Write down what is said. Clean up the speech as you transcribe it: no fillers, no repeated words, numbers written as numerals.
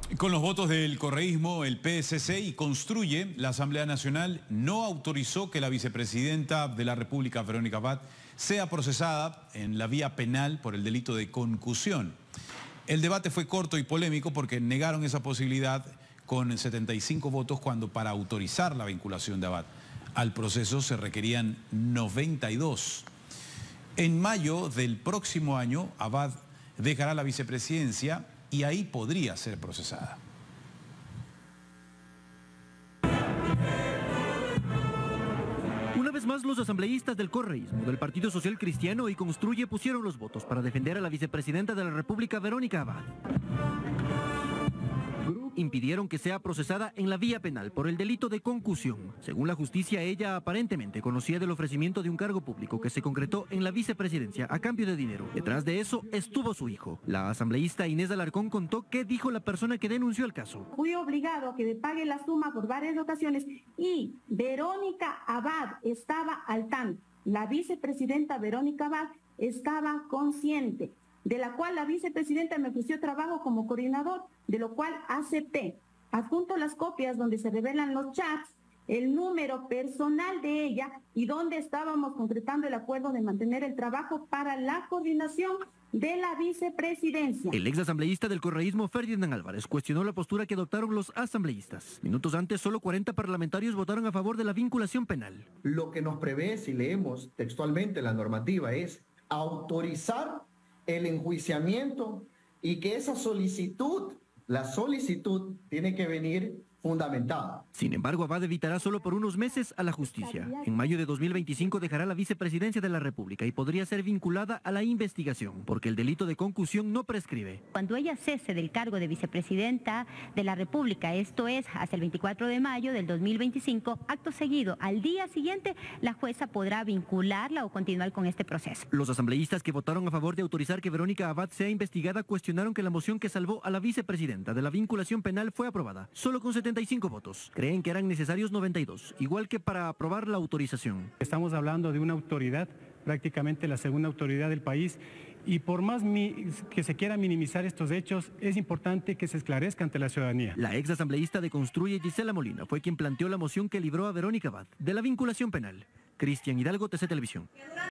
Con los votos del correísmo, el PSC y Construye, la Asamblea Nacional no autorizó que la vicepresidenta de la República, Verónica Abad, sea procesada en la vía penal por el delito de concusión. El debate fue corto y polémico porque negaron esa posibilidad con 75 votos cuando para autorizar la vinculación de Abad al proceso se requerían 92. En mayo del próximo año, Abad dejará la vicepresidencia y ahí podría ser procesada. Una vez más, los asambleístas del correísmo, del Partido Social Cristiano y Construye pusieron los votos para defender a la vicepresidenta de la República, Verónica Abad. Impidieron que sea procesada en la vía penal por el delito de concusión. Según la justicia, ella aparentemente conocía del ofrecimiento de un cargo público que se concretó en la vicepresidencia a cambio de dinero. Detrás de eso estuvo su hijo. La asambleísta Inés Alarcón contó qué dijo la persona que denunció el caso. Fui obligado a que me pague la suma por varias ocasiones y Verónica Abad estaba al tanto. La vicepresidenta Verónica Abad estaba consciente, de la cual la vicepresidenta me ofreció trabajo como coordinador, de lo cual acepté. Adjunto las copias donde se revelan los chats, el número personal de ella y donde estábamos concretando el acuerdo de mantener el trabajo para la coordinación de la vicepresidencia. El ex asambleísta del correísmo, Ferdinand Álvarez, cuestionó la postura que adoptaron los asambleístas. Minutos antes, solo 40 parlamentarios votaron a favor de la vinculación penal. Lo que nos prevé, si leemos textualmente la normativa, es autorizar el enjuiciamiento y que esa solicitud, la solicitud, tiene que venir fundamentada. Sin embargo, Abad evitará solo por unos meses a la justicia. En mayo de 2025 dejará la vicepresidencia de la República y podría ser vinculada a la investigación, porque el delito de concusión no prescribe. Cuando ella cese del cargo de vicepresidenta de la República, esto es hasta el 24 de mayo del 2025, acto seguido, al día siguiente, la jueza podrá vincularla o continuar con este proceso. Los asambleístas que votaron a favor de autorizar que Verónica Abad sea investigada cuestionaron que la moción que salvó a la vicepresidenta de la vinculación penal fue aprobada, solo con 75 votos. Creen que eran necesarios 92, igual que para aprobar la autorización. Estamos hablando de una autoridad, prácticamente la segunda autoridad del país, y por más que se quiera minimizar estos hechos, es importante que se esclarezca ante la ciudadanía. La ex asambleísta de Construye, Gisela Molina, fue quien planteó la moción que libró a Verónica Abad de la vinculación penal. Cristian Hidalgo, TC Televisión.